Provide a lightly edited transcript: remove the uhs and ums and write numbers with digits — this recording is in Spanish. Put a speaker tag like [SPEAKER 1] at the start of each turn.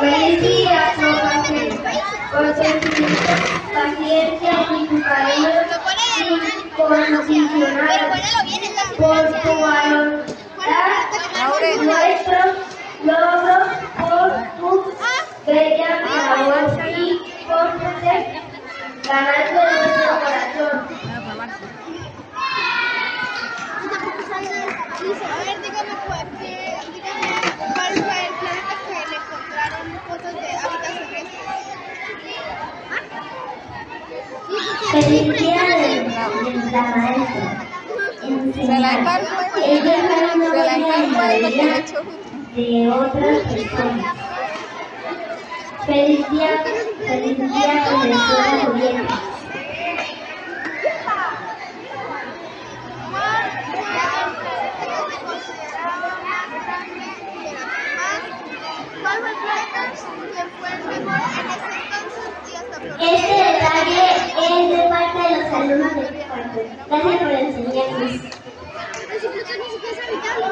[SPEAKER 1] Feliz día, Tomás, por tu paciencia y tu cariño incondicional, por tu voluntad, nuestros logros, por tu bella labor y por ser ganando nuestro corazón.
[SPEAKER 2] A ver, dígame cuál fue el planeta que le encontraron fotos de hábitats terrestres.
[SPEAKER 1] Feliz día de la maestra.
[SPEAKER 3] Se la encargo,
[SPEAKER 1] de otras personas. Feliz día que les fuera bien.
[SPEAKER 2] ¿Cuál fue el planeta que fue el mejor en ese entonces y hasta florece?
[SPEAKER 1] Este detalle es de parte de los alumnos de cuarto. Gracias por enseñarnos.
[SPEAKER 2] Ni siquiera sabes habitarlo.